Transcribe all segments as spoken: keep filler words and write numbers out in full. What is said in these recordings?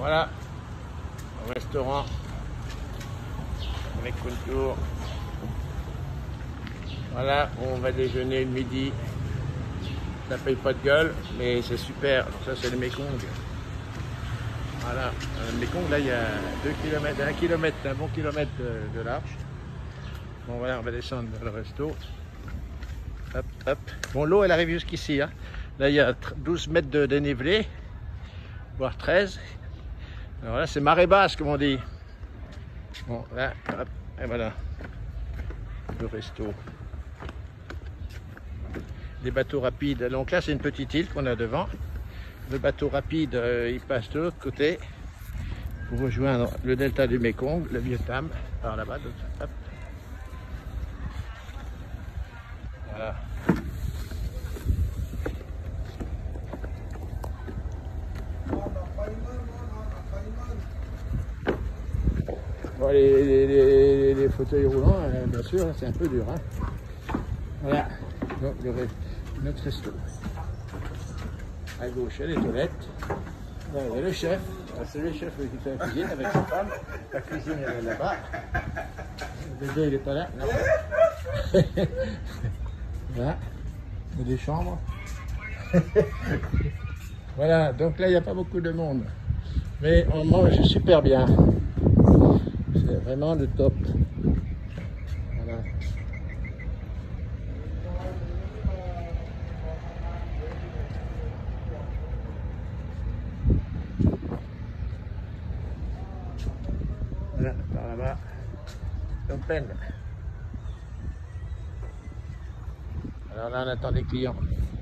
Voilà, au restaurant avec Kuntur. Voilà, on va déjeuner le midi. Ça paye pas de gueule, mais c'est super. Alors ça, c'est le Mekong. Voilà, le Mekong, là, il y a deux kilomètres, un kilomètre, un bon kilomètre de, de large. Bon, voilà, on va descendre vers le resto. Hop, hop. Bon, l'eau, elle arrive jusqu'ici. Hein. Là, il y a douze mètres de dénivelé, voire treize. Alors là, c'est marée basse, comme on dit. Bon, là, hop, et voilà, le resto. Des bateaux rapides. Donc là, c'est une petite île qu'on a devant. Le bateau rapide, euh, il passe de l'autre côté pour rejoindre le delta du Mekong, le Vietnam, par là-bas. Hop. Voilà. Bon, les, les, les, les fauteuils roulants, euh, bien sûr, c'est un peu dur. Hein. Voilà, donc, le, notre resto. À gauche, il y a les toilettes. Là, il y a le chef. C'est le chef qui fait la cuisine avec sa femme. La cuisine, elle est là-bas. Le bébé, il n'est pas là. Non. Voilà, il y a des chambres. Voilà, donc là, il n'y a pas beaucoup de monde. Mais on mange super bien. C'est vraiment le top. Voilà. Voilà, par là-bas. Phnom Penh. Alors là, on attend des clients.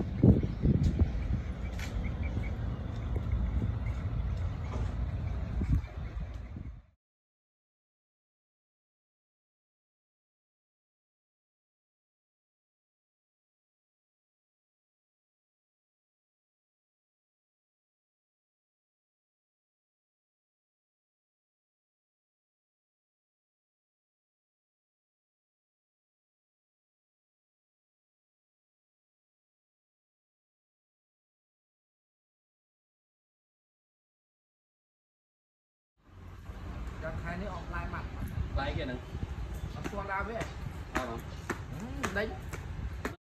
Đang khai này offline mặt. Lại kia nè. Ở xuống đào với. Ờ. Ừ, đánh.